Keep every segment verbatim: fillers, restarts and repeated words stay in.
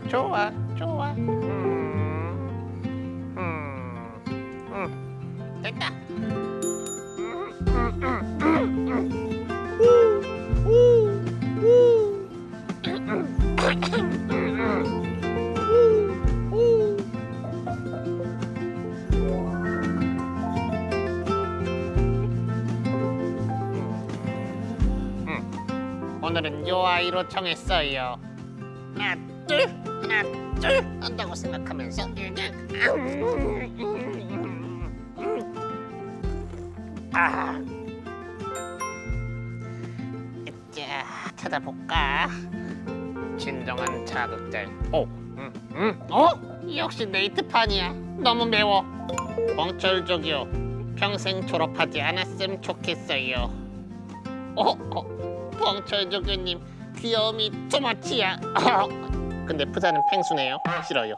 좋아, 좋아. 음, 음, 음. 됐다. 오늘은 요 아이로 정했어요. 하나, 둘, 하나, 둘 한다고 생각하면서 아, 자, 찾아볼까? 진정한 자극들. 오, 음, 음, 어? 역시 네이트판이야. 너무 매워. 벙철족이요. 평생 졸업하지 않았으면 좋겠어요. 어, 어, 벙철족이님 귀여움이 투머치야. 근데 프사는 펭수네요. 싫어요.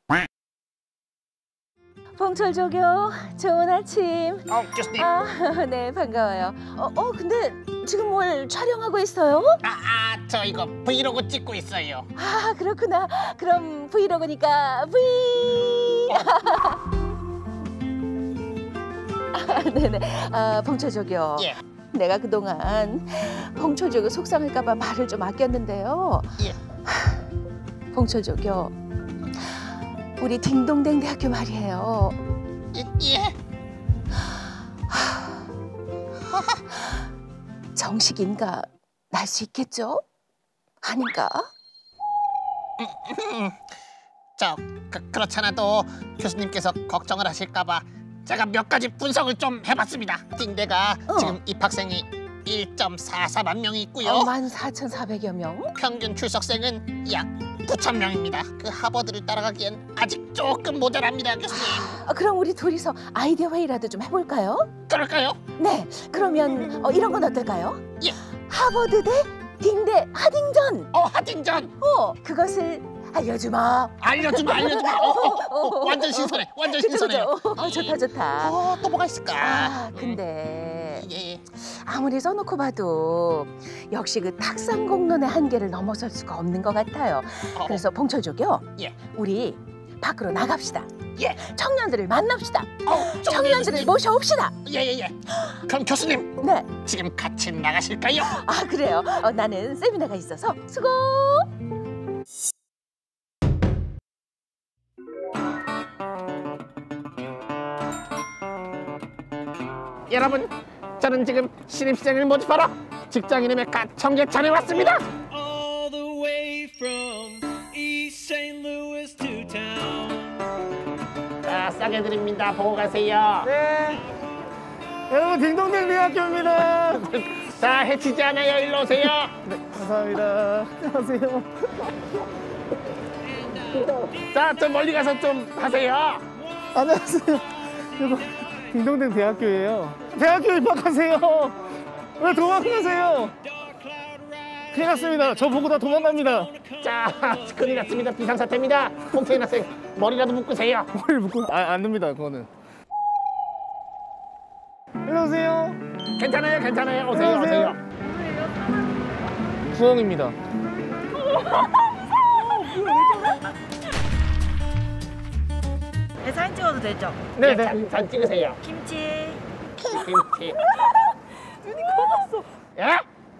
벙철조교 좋은 아침. 어, 교수님. 아, 네 반가워요. 어, 어 근데 지금 뭘 촬영하고 있어요? 아, 아, 저 이거 브이로그 찍고 있어요. 아 그렇구나. 그럼 브이로그니까 브이. 아, 네네. 아, 벙철조교. 예. 내가 그동안 벙철조교 속상할까봐 말을 좀 아꼈는데요. 예. 벙철조교, 우리 딩동댕 대학교 말이에요. 예. 예. 정식 인가 날 수 있겠죠? 아닌가? 저 그, 그렇잖아도 교수님께서 걱정을 하실까봐 제가 몇 가지 분석을 좀 해봤습니다. 딩대가 어. 지금 입학생이 일 점 사사만 명이 있고요. 어, 만 사천사백여 명? 평균 출석생은 약 구천 명입니다. 그 하버드를 따라가기엔 아직 조금 모자랍니다, 교수님. 아, 그럼 우리 둘이서 아이디어 회의라도 좀 해볼까요? 그럴까요? 네, 그러면 어, 이런 건 어떨까요? 예. 하버드 대 딩대 하딩전! 어, 하딩전! 어, 그것을 알려주마. 알려주마, 알려주마. 어, 어, 어, 완전 신선해, 완전 그쵸, 신선해요. 그쵸? 어, 좋다, 좋다. 어, 또 뭐가 있을까? 아, 근데 예, 예. 아무리 써놓고 봐도 역시 그 탁상 공론의 한계를 넘어설 수가 없는 것 같아요. 어, 그래서 벙철조교, 예. 우리 밖으로 나갑시다. 예. 청년들을 만납시다. 어, 청년들을 모셔옵시다. 예예예. 그럼 교수님 네. 지금 같이 나가실까요? 아 그래요. 어, 나는 세미나가 있어서 수고. 여러분, 저는 지금 신입생을 모집하러 직장인의 메카 청계천에 왔습니다. All the way from East Saint Louis to town. 자, 싸게 드립니다. 보고 가세요. 네. 여러분 딩동댕 대학교입니다. 자, 해치지 않아요. 일로 오세요. 네, 감사합니다. 안녕하세요. 자, 좀 멀리 가서 좀 하세요. 안녕하세요. 이거 딩동댕 대학교예요. 대학교 입학하세요. 왜 도망가세요? 큰일 났습니다. 저 보고 다 도망갑니다. 자, 큰일 났습니다. 비상사태입니다. 홍태인 학생, 머리라도 묶으세요. 머리 묶고 아, 안 됩니다. 그거는. 일로 오세요. 괜찮아요, 괜찮아요. 오세요, 안녕하세요. 오세요. 구홍입니다. 네, 사진 찍어도 되죠? 네, 네. 네. 잘 찍으세요. 김치. 김치. 눈이 커졌어. 예?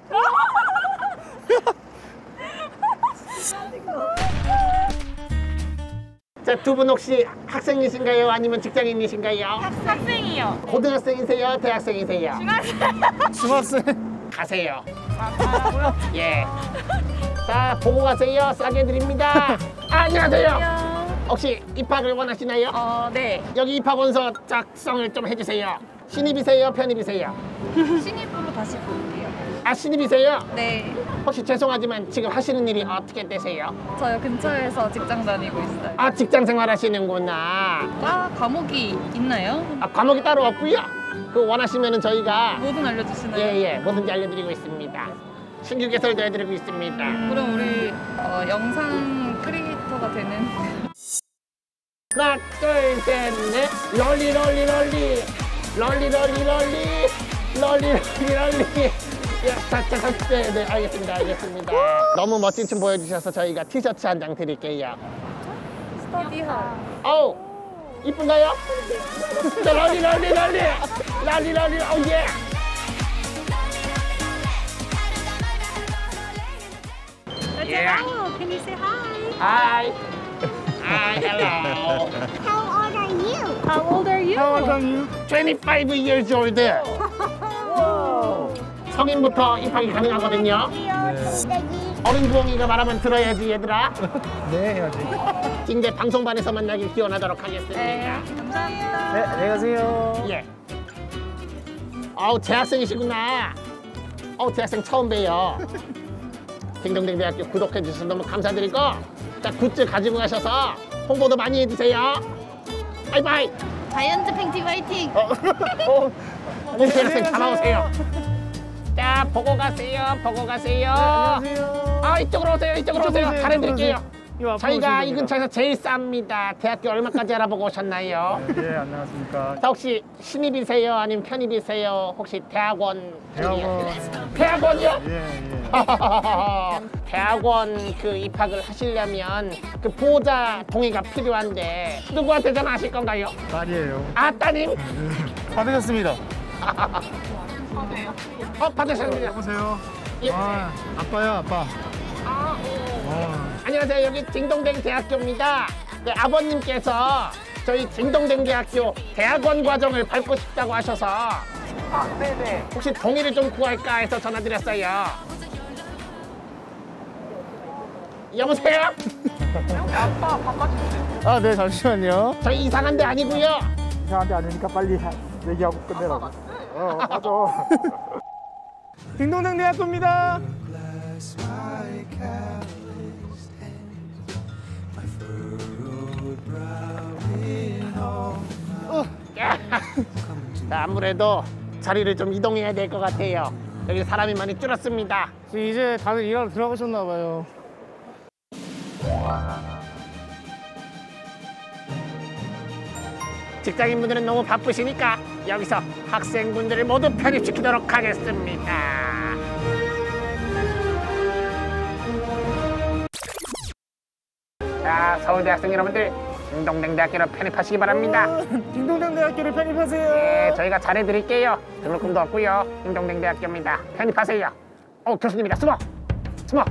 자, 두 분 혹시 학생이신가요? 아니면 직장인이신가요? 학생이요. 고등학생이세요? 대학생이세요? 중학생. 가세요. 아, 예. 자, 보고 가세요. 싸게 드립니다. 아, 안녕하세요. 혹시 입학을 원하시나요? 어, 네. 여기 입학 원서 작성을 좀 해주세요. 신입이세요? 편입이세요? 신입으로 다시 볼게요. 아, 신입이세요? 네. 혹시 죄송하지만 지금 하시는 일이 어떻게 되세요? 저요 근처에서 직장 다니고 있어요. 아, 직장 생활 하시는구나. 아, 과목이 있나요? 아, 과목이 따로 없고요. 그 원하시면은 저희가 뭐든 알려주시나요? 예예 뭐든지 알려드리고 있습니다. 신규 개설도 해드리고 있습니다. 그럼 우리 어, 영상 크리에이터가 되는 하나, 둘, 셋, 넷. 럴리 럴리 럴리 럴리 럴리 럴리 럴리 럴리 럴리 예, 자, 자, 자, 네, 네, 알겠습니다, 알겠습니다. 너무 멋진 춤 보여주셔서 저희가 티셔츠 한 장 드릴게요. 스터디할. 어우, 이쁜가요? 네, 럴리, 럴리, 럴리, 럴리, 럴리, 오 예. Yeah. Hello, can you say hi? Hi. Hi, hello. How old are you? How old are you? How old are you? twenty-five years old. 성인부터 입학이 가능하거든요. 어린 부엉이가 말하면 들어야지, 얘들아. 네, 해야지. 징대 방송반에서 만나길 기원하도록 하겠습니다. 네, 감사합니다. 네, 안녕히 가세요. 예. 아우, 재학생이시구나. 어우, 재학생 처음 봬요. 딩동댕 대학교 구독해 주셔서 너무 감사드리고, 자, 굿즈 가지고 가셔서 홍보도 많이 해주세요. 바이바이. 자이언트 팽티 화이팅! 어, 어, 홍채학생 다 나오세요. 자, 보고 가세요. 보고 가세요. 안녕하세요. 아, 이쪽으로 오세요. 이쪽으로 오세요. 오세요, 잘해드릴게요. 이거 앞으로 저희가 오시면 이 됩니다. 근처에서 제일 쌉니다. 대학교 얼마까지 알아보고 오셨나요? 예, 안녕하십니까. 자, 혹시 신입이세요? 아니면 편입이세요? 혹시 대학원? 대학원. 대학원이요? 예, 예. 대학원 그 입학을 하시려면 그 보호자 동의가 필요한데 누구한테 전화하실 건가요? 딸이에요. 아, 따님? 받으셨습니다. 어, 받으셨습니다. 여보세요. 예. 아, 아빠야, 아빠. 아, 어. 안녕하세요. 여기 딩동댕 대학교입니다. 그 아버님께서 저희 딩동댕 대학교 대학원 과정을 밟고 싶다고 하셔서 아, 네네. 혹시 동의를 좀 구할까 해서 전화드렸어요. 여보세요? 아빠 바꿔주세요. 아, 네, 잠시만요. 저희 이상한 데 아니고요. 이상한데 아니니까 빨리 하- 얘기하고 끝내라고. 어, 맞아. 딩동댕 대학교입니다. 자, 아무래도 자리를 좀 이동해야 될 것 같아요. 여기 사람이 많이 줄었습니다. 이제 다들 일하러 들어가셨나 봐요. 직장인분들은 너무 바쁘시니까 여기서 학생분들을 모두 편입시키도록 하겠습니다. 자, 서울대 학생 여러분들, 딩동댕 대학교로 편입하시기 바랍니다. 딩동댕 대학교를 편입하세요. 네, 저희가 잘해드릴게요. 등록금도 없고요. 딩동댕 대학교입니다. 편입하세요. 어, 교수님이다. 숨어! 숨어!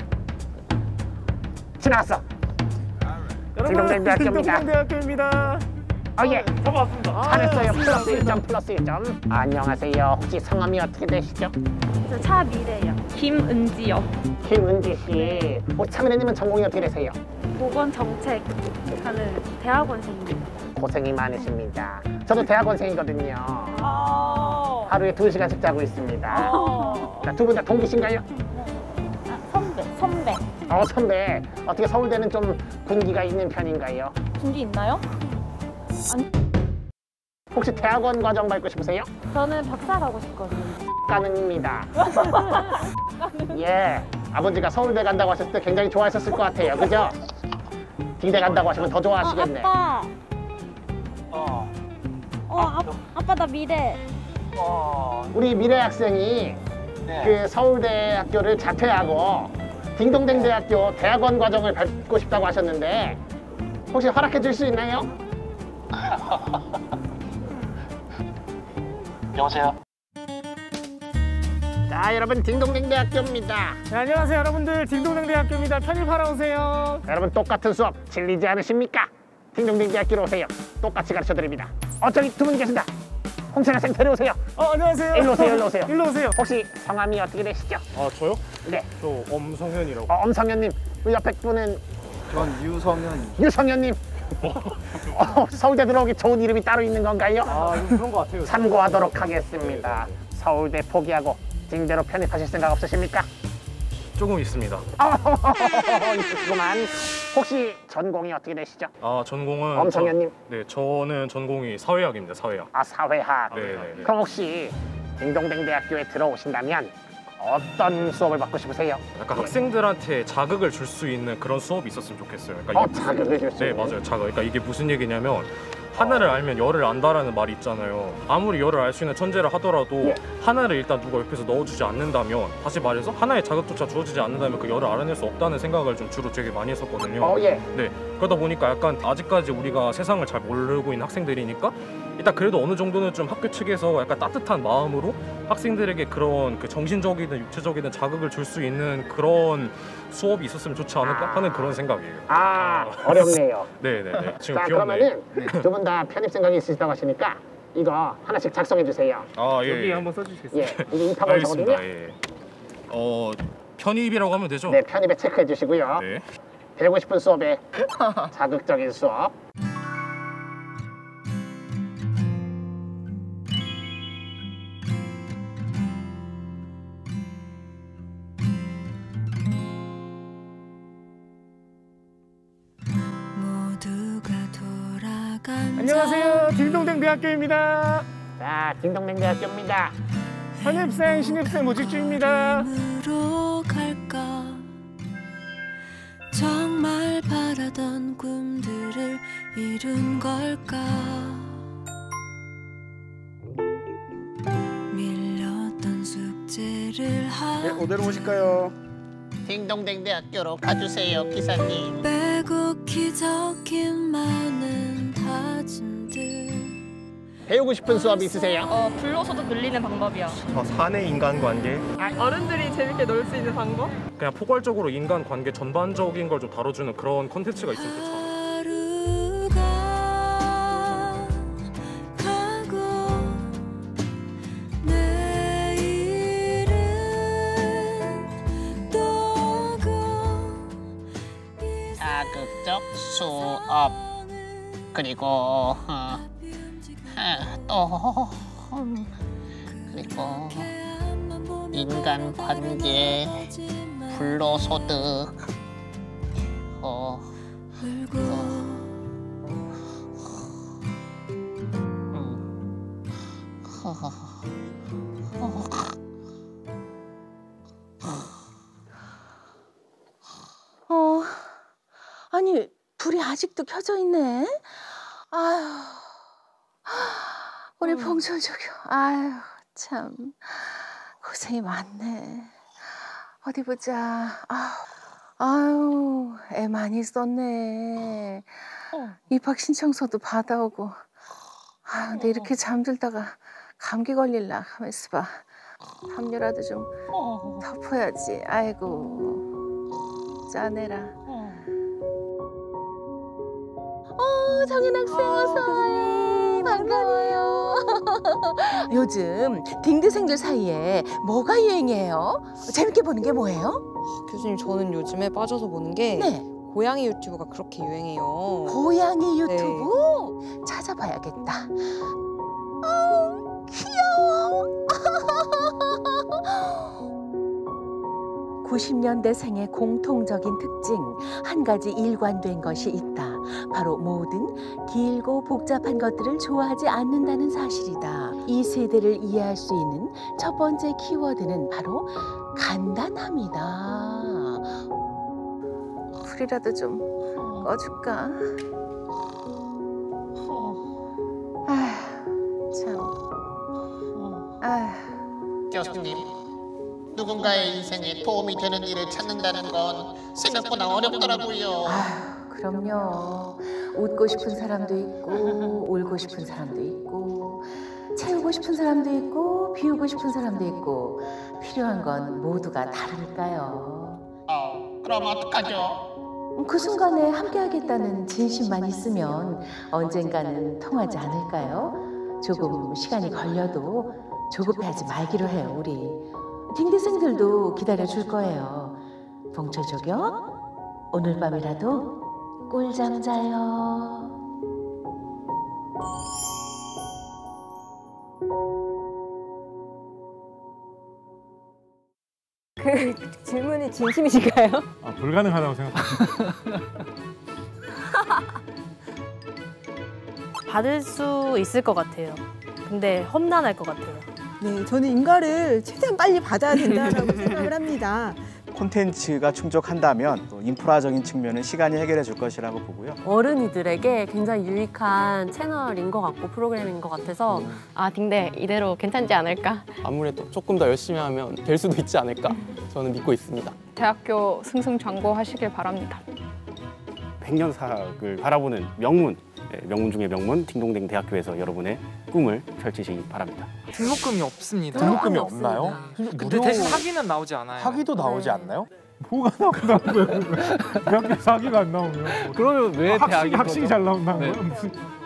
지나갔어. 딩동댕 대학교입니다. 딩동댕 대학교입니다. 어, 예. 잡아왔습니다. 잘했어요. 아, 플러스 일 점, 플러스 일 점. 안녕하세요. 혹시 성함이 어떻게 되시죠? 저 차미래요. 김은지요. 김은지 씨. 혹시 차미래님은 전공이 어떻게 되세요? 보건 정책 하는 대학원생입니다. 고생이 많으십니다. 저도 대학원생이거든요. 하루에 두 시간씩 자고 있습니다. 자, 두 분 다 동기신가요? 선배, 선배. 어, 선배. 어떻게 서울대는 좀 군기가 있는 편인가요? 준비 있나요? 혹시 대학원 과정 밟고 싶으세요? 저는 박사 가고 싶거든요. 가능입니다. 예. 아버지가 서울대 간다고 하셨을 때 굉장히 좋아하셨을 것 같아요. 그죠? 딩대 간다고 하시면 더 좋아하시겠네. 아빠. 어. 어, 아, 아빠 나 미래. 우리 미래 학생이 그 서울대 학교를 자퇴하고 딩동댕 대학교 대학원 과정을 밟고 싶다고 하셨는데 혹시 허락해 줄 수 있나요? 여보세요? 자, 여러분, 딩동댕 대학교입니다. 네, 안녕하세요, 여러분들. 딩동댕 대학교입니다. 편입하러 오세요. 여러분, 똑같은 수업 질리지 않으십니까? 딩동댕 대학교로 오세요. 똑같이 가르쳐 드립니다. 어, 저기 두 분 계신다. 홍채 학생 데려오세요. 어, 안녕하세요. 일로 오세요, 일로 오세요. 일로 오세요. 혹시 성함이 어떻게 되시죠? 아 저요? 네. 저 엄성현이라고. 어, 엄성현님. 그 옆에 분은 전 유성현. 유성현님. 어, 서울대 들어오기 좋은 이름이 따로 있는 건가요? 아 좀 그런 것 같아요. 참고하도록 하겠습니다. 서울대 포기하고 딩대로 편입하실 생각 없으십니까? 조금 있습니다. 있으시구만. 혹시 전공이 어떻게 되시죠? 아 전공은 엄성현님. 저, 네 저는 전공이 사회학입니다. 사회학. 아, 사회학. 네네네. 그럼 혹시 딩동댕 대학교에 들어오신다면 어떤 수업을 받고 싶으세요? 약간 학생들한테 자극을 줄 수 있는 그런 수업이 있었으면 좋겠어요. 그러니까 어, 이게 무슨- 자극을 줄 수 네 있는? 맞아요. 자극. 그러니까 이게 무슨 얘기냐면 하나를 알면 열을 안다라는 말이 있잖아요. 아무리 열을 알 수 있는 천재를 하더라도 예. 하나를 일단 누가 옆에서 넣어주지 않는다면, 다시 말해서 하나의 자극조차 주어지지 않는다면 그 열을 알아낼 수 없다는 생각을 좀 주로 되게 많이 했었거든요. 어, 예. 네, 그러다 보니까 약간 아직까지 우리가 세상을 잘 모르고 있는 학생들이니까 일단 그래도 어느 정도는 좀 학교 측에서 약간 따뜻한 마음으로 학생들에게 그런 그 정신적이든 육체적이든 자극을 줄 수 있는 그런 수업이 있었으면 좋지 않을까 하는 그런 생각이에요. 아, 어렵네요. 네네네. 지금 자, 귀엽네. 그러면은 두 분 다 편입 생각이 있으시다고 하시니까 이거 하나씩 작성해 주세요. 아, 예. 여기 예. 한번 써주시겠어요? 예, 이게 인터벌서거든요. 알겠습니다. 예. 어, 편입이라고 하면 되죠? 네, 편입에 체크해 주시고요. 네. 배우고 싶은 수업에 자극적인 수업. 모두가 돌아간 안녕하세요. 딩동댕대학교입니다. 자, 딩동댕대학교입니다. 선입생, 신입생 모집 중입니다. 으로 갈까 정말 바라던 꿈들을 이룬 걸까 밀렸던 숙제를 네, 하 오대로 오실까요? 딩동댕대학교로 가주세요, 기사님. 빼곡히 적힌 많은 다짐들 배우고 싶은 수업 있으세요? 어, 불로소득 늘리는 방법이요. 저 사내 인간관계. 어른들이 재밌게 놀 수 있는 방법? 그냥 포괄적으로 인간 관계 전반적인 걸 좀 다뤄주는 그런 컨텐츠가 있으면 좋죠. 하루가 가고 내일은 또고 자극적 수업. 그리고 어, 아, 또 음, 그리고 인간 관계, 불로소득, 어, 울고 음, 허, 어, 어, 아니 불이 아직도 켜져 있네. 아휴, 우리 봉철 저기, 아휴 참 고생이 많네. 어디 보자. 아휴, 아유, 애 많이 썼네. 입학 신청서도 받아오고. 아, 근데 이렇게 잠들다가 감기 걸릴라. 가만 있어봐. 담요라도 좀 덮어야지. 아이고, 짜내라. 어, 정인 학생 어서 와요. 반가워요. 요즘 딩드생들 사이에 뭐가 유행이에요? 재밌게 보는 게 뭐예요? 교수님, 저는 요즘에 빠져서 보는 게 네. 고양이 유튜브가 그렇게 유행해요. 고양이 유튜브? 네. 찾아봐야겠다. 아우, 귀여워. 구십 년대생의 공통적인 특징, 한 가지 일관된 것이 있다. 바로 모든 길고 복잡한 것들을 좋아하지 않는다는 사실이다. 이 세대를 이해할 수 있는 첫 번째 키워드는 바로 간단함이다. 불이라도 좀 꺼줄까? 아휴, 참. 아휴. 교수님, 누군가의 인생에 도움이 되는 일을 찾는다는 건 생각보다 어렵더라고요. 아휴, 그럼요. 웃고 싶은 사람도 있고, 울고 싶은 사람도 있고, 채우고 싶은 사람도 있고, 비우고 싶은 사람도 있고, 필요한 건 모두가 다르니까요. 어, 그럼 어떡하죠? 그 순간에 함께하겠다는 진심만 있으면 언젠가는 통하지 않을까요? 조금 시간이 걸려도 조급해하지 말기로 해요, 우리. 딩디생들도 기다려줄 거예요. 봉철 조교, 오늘 밤이라도 꿀잠 자요. 그 질문이 진심이신가요? 아, 불가능하다고 생각합니다. 받을 수 있을 것 같아요. 근데 험난할 것 같아요. 네, 저는 인가를 최대한 빨리 받아야 된다라고 생각을 합니다. 콘텐츠가 충족한다면 또 인프라적인 측면은 시간이 해결해 줄 것이라고 보고요. 어른이들에게 굉장히 유익한 채널인 것 같고 프로그램인 것 같아서 아 딩대 이대로 괜찮지 않을까? 아무래도 조금 더 열심히 하면 될 수도 있지 않을까 저는 믿고 있습니다. 대학교 승승장구하시길 바랍니다. 백년사학을 바라보는 명문, 명문 중의 명문 딩동댕 대학교에서 여러분의 꿈을 펼치시기 바랍니다. 등록금이 없습니다. 등록금이 없나요? 근데 대신 학위는 나오지 않아요. 학위도 나오지 않나요? 뭐가 나온다는 거예요? 대학교 사기가 안 나오면 그러면 왜 학생, 대학이 학생이 잘 나온다는 네. 거야? 무슨